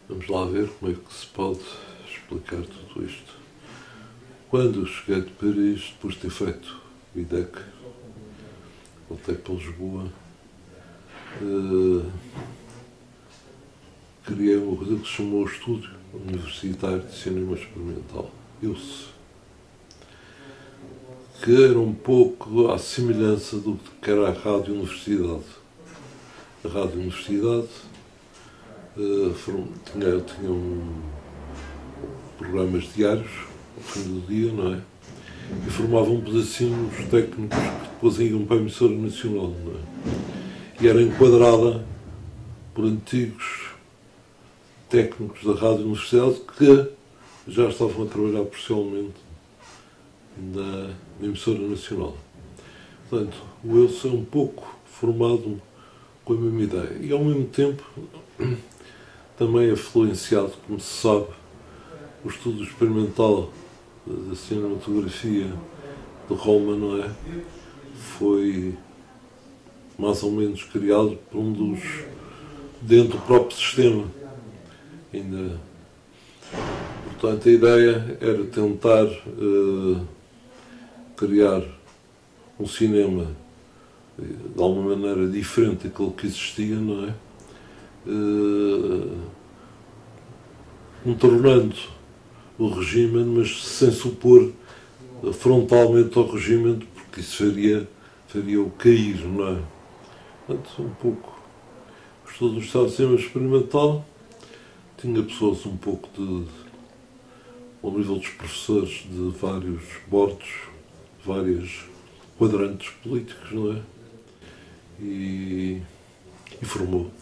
Vamos lá ver como é que se pode explicar tudo isto. Quando cheguei de Paris, depois de ter feito o IDEC, voltei para Lisboa, criei uma coisa que se chamou o Estúdio Universitário de Cinema Experimental, IUCE, que era um pouco à semelhança do que era a Rádio Universidade. A Rádio Universidade tinha programas diários, ao fim do dia, não é? E formavam pedacinhos técnicos que depois iam para a emissora nacional, não é? E era enquadrada por antigos técnicos da Rádio Universidade que já estavam a trabalhar profissionalmente na emissora nacional. Portanto, o EUCE é um pouco formado com a mesma ideia e, ao mesmo tempo, também é influenciado, como se sabe, o estudo experimental da cinematografia de Roma, não é? Foi mais ou menos criado por um dos dentro do próprio sistema. Portanto, a ideia era tentar criar um cinema de alguma maneira diferente daquilo que existia, não é? Contornando o regime, mas sem supor frontalmente ao regime, porque isso faria-o cair, não é? Portanto, um pouco o estudo do Estado de Cinema Experimental tinha pessoas um pouco ao nível dos professores de vários bordos, vários quadrantes políticos, não é? E formou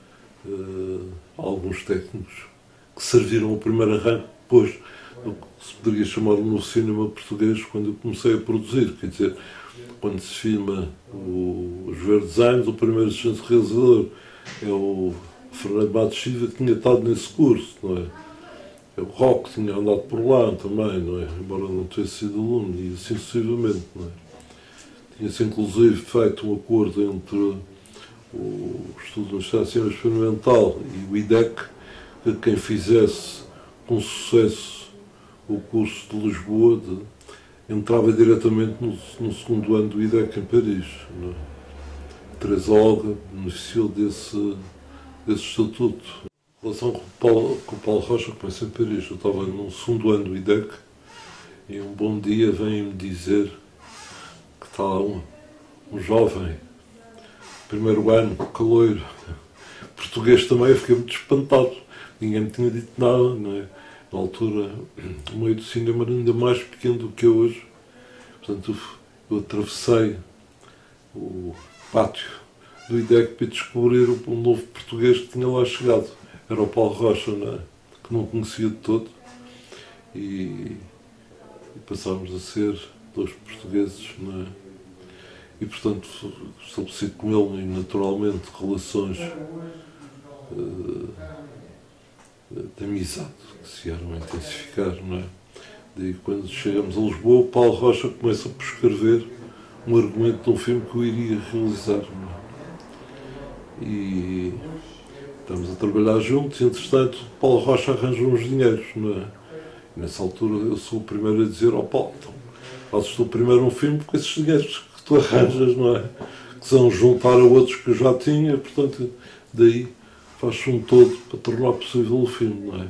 alguns técnicos que serviram o primeiro arranque depois do que se poderia chamar o novo cinema português quando eu comecei a produzir. Quer dizer, quando se filma os Verdes Anos, o primeiro assistente realizador é o Fernando Matos Silva, que tinha estado nesse curso, não é? O Roque tinha andado por lá também, não é? Embora não tivesse sido aluno, e assim sucessivamente, não é? Tinha-se inclusive feito um acordo entre o Estudo do Estado de Cinema Experimental e o IDEC, que quem fizesse com sucesso o curso de Lisboa entrava diretamente no segundo ano do IDEC em Paris, não é? Teresa Olga beneficiou desse estatuto. A relação com o Paulo Rocha começa em Paris. Eu estava no segundo ano do IDEC e um bom dia vem-me dizer que está lá um jovem, primeiro ano, caloiro, português também. Eu fiquei muito espantado. Ninguém me tinha dito nada, não é? Na altura, o meio do cinema era ainda mais pequeno do que é hoje. Portanto, eu atravessei o pátio do IDEC para descobrir um novo português que tinha lá chegado. Era o Paulo Rocha, não é? Que não conhecia de todo. E passámos a ser dois portugueses, não é? E, portanto, estabeleci com ele, naturalmente, relações de amizade que se iam intensificar, não é? Daí, quando chegamos a Lisboa, o Paulo Rocha começa por escrever um argumento de um filme que eu iria realizar, não é? E estamos a trabalhar juntos e, entretanto, o Paulo Rocha arranja uns dinheiros, não é? E nessa altura eu sou o primeiro a dizer ao Paulo, então, fazes tu primeiro um filme porque esses dinheiros que tu arranjas, não é? Que são juntar a outros que eu já tinha, portanto, daí faz-se um todo para tornar possível o filme, não é?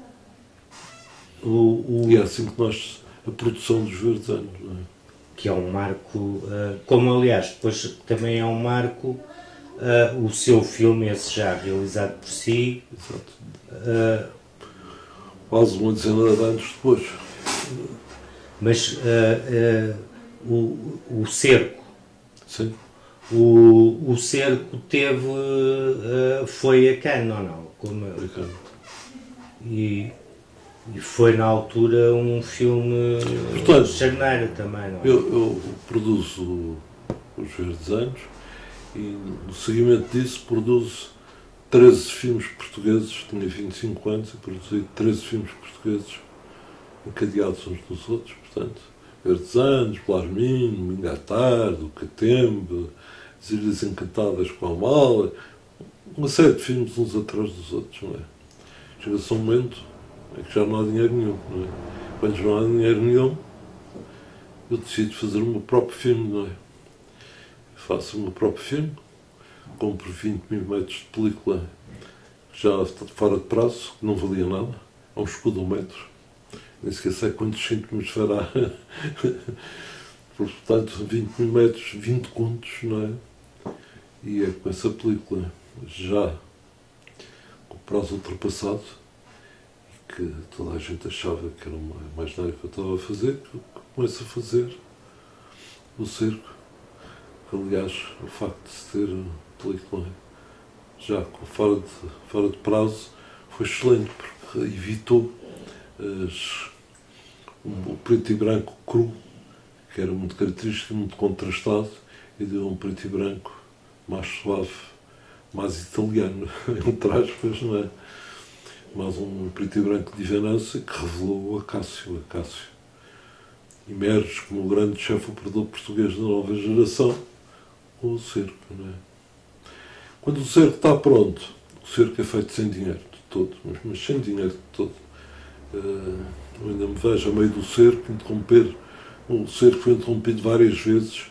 E é assim que nasce a produção dos Verdes Anos, não é? Que é um marco, como aliás depois também é um marco o seu filme, esse já realizado por si. Exato. Quase uma dezena de anos depois. Mas o Cerco. Sim. O Cerco foi a Cannes, ou não? Foi a Cannes. E foi na altura um filme charneiro também, não é? Eu produzo os Verdes Anos e no seguimento disso produzo 13 filmes portugueses. Tinha 25 anos e produzi 13 filmes portugueses encadeados uns dos outros, portanto, Verdes Anos, Blarmino, Mingatardo, Catembe, As Ilhas Encantadas com a Mala, uma série de filmes uns atrás dos outros, não é? Chega-se a um momento em que já não há dinheiro nenhum. Não é? Quando não há dinheiro nenhum, eu decido fazer o meu próprio filme. Não é? Faço o meu próprio filme, compro 20.000 metros de película já fora de prazo, que não valia nada, a um escudo a 1 metro. Nem sequer sei quantos cêntimos fará. Portanto, 20.000 metros, 20 contos, não é? E é com essa película já com o prazo ultrapassado, e que toda a gente achava que era mais nada que eu estava a fazer, que eu começo a fazer o cerco. Aliás, o facto de se ter película já fora de prazo foi excelente, porque evitou o preto e branco cru, que era muito característico, muito contrastado, e deu um preto e branco mais suave, mais italiano, entre aspas, não é? Mas um preto e branco de Venâncio que revelou o Acácio. Acácio emerge como o grande chefe operador português da nova geração, com o cerco, não é? Quando o cerco está pronto, o cerco é feito sem dinheiro de todo, mas sem dinheiro de todo. Eu ainda me vejo a meio do cerco, interromper. O cerco foi interrompido várias vezes,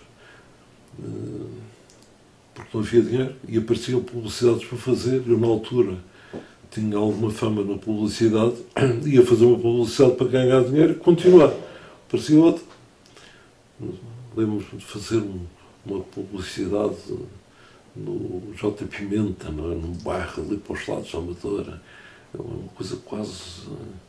porque não havia dinheiro e apareciam publicidades para fazer. Eu, na altura, tinha alguma fama na publicidade, ia fazer uma publicidade para ganhar dinheiro e continuar. Aparecia outra. Lembro-me de fazer uma publicidade no J. Pimenta, não é? Num bairro ali para os lados da Amadora. Uma coisa quase...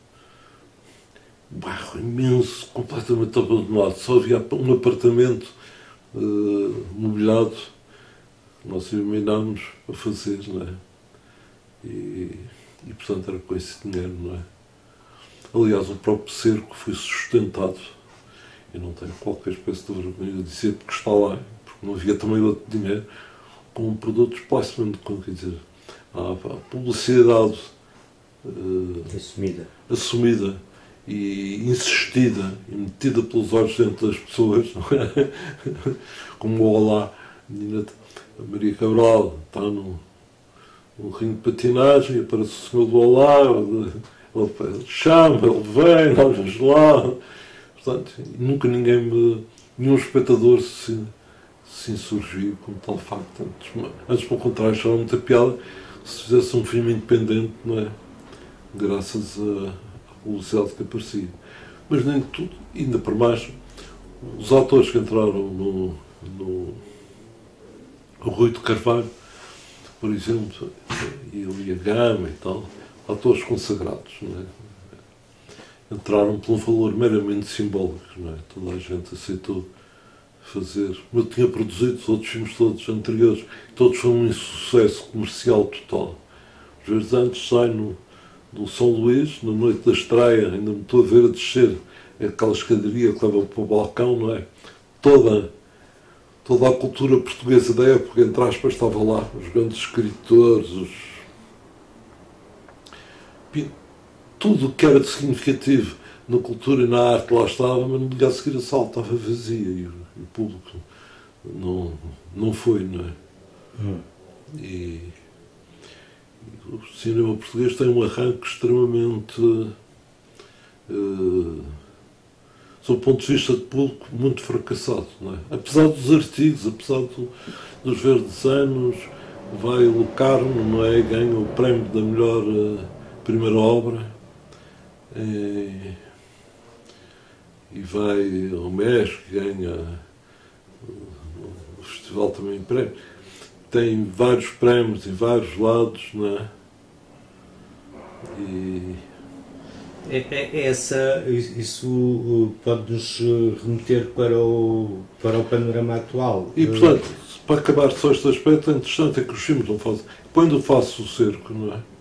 um bairro imenso, completamente abandonado. Só havia um apartamento mobiliado que nós iluminámos a fazer, não é? E, portanto, era com esse dinheiro, não é? Aliás, o próprio cerco foi sustentado, eu não tenho qualquer espécie de vergonha de dizer porque está lá, porque não havia também outro dinheiro, com produtos placement, quer dizer, a publicidade assumida e insistida e metida pelos olhos dentro das pessoas, não é? Como o Olá, a Maria Cabral está num ringue de patinagem e aparece o senhor do Olá, ele chama, ele vem, nós vamos lá. Portanto, nunca nenhum espectador se insurgiu com tal facto. Antes, pelo contrário, achava muita piada se fizesse um filme independente, não é? Graças à publicidade que aparecia. Mas nem tudo, ainda por mais, os atores que entraram no Rui de Carvalho, por exemplo, e ali a Gama e tal, atores consagrados, não é? Entraram por um valor meramente simbólico, não é? Toda a gente aceitou fazer. Eu tinha produzido os outros filmes todos anteriores, todos foram um insucesso comercial total. Às vezes antes sai do São Luís, na noite da estreia, ainda me estou a ver a descer aquela escadaria que leva para o balcão, não é? Toda a cultura portuguesa da época, entre aspas, estava lá. Os grandes escritores, tudo o que era de significativo na cultura e na arte lá estava, mas no dia a seguir a sala estava vazia e o público não foi, não é? E o cinema português tem um arranque extremamente, sob o ponto de vista de público, muito fracassado, não é? Apesar dos artigos, apesar dos verdes anos, vai o Locarno, não é? Ganha o prémio da melhor primeira obra. E vai ao México, ganha o festival também prémio. Tem vários prémios em vários lados, não é? Isso pode-nos remeter para o panorama atual. E, portanto, para acabar só este aspecto, é interessante é que os filmes não fazem. Quando eu faço o cerco, não é?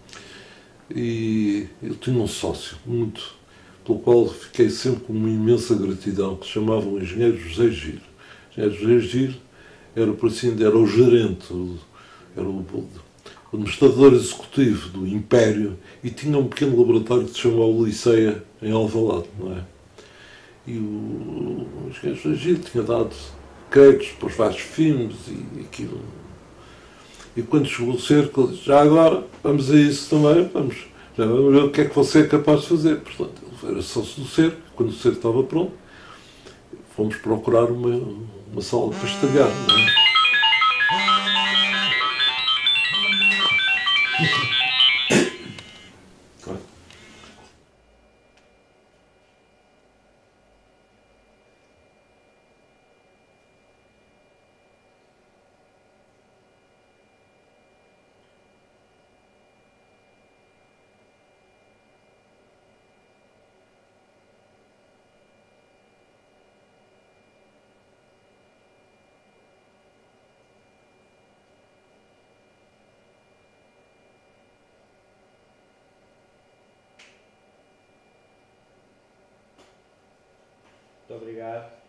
E eu tinha um sócio, pelo qual fiquei sempre com uma imensa gratidão, que se chamava o engenheiro José Giro. O engenheiro José Giro era o gerente, era o administrador executivo do Império e tinha um pequeno laboratório que se chamava Liceia, em Alvalade, não é? E o engenheiro José Giro tinha dado créditos para os vários filmes e aquilo. E quando chegou o cerco, ele disse, já agora, vamos a isso também, Já vamos ver o que é que você é capaz de fazer. Portanto, ele era sócio do cerco. Quando o cerco estava pronto, fomos procurar uma sala para estagiar. Não é? Muito obrigado.